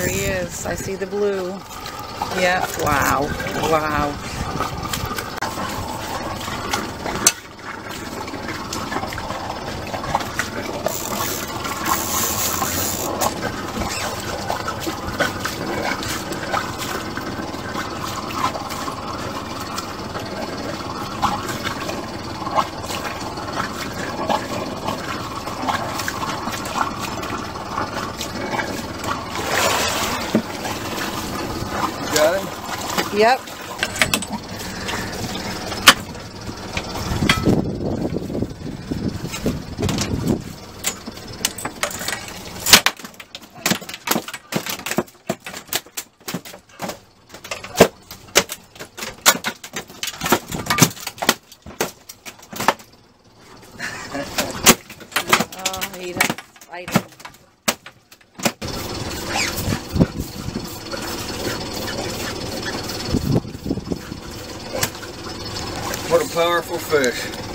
There he is. I see the blue. Yeah, wow, wow. Got him? Yep. Oh, he doesn't fight him. What a powerful fish.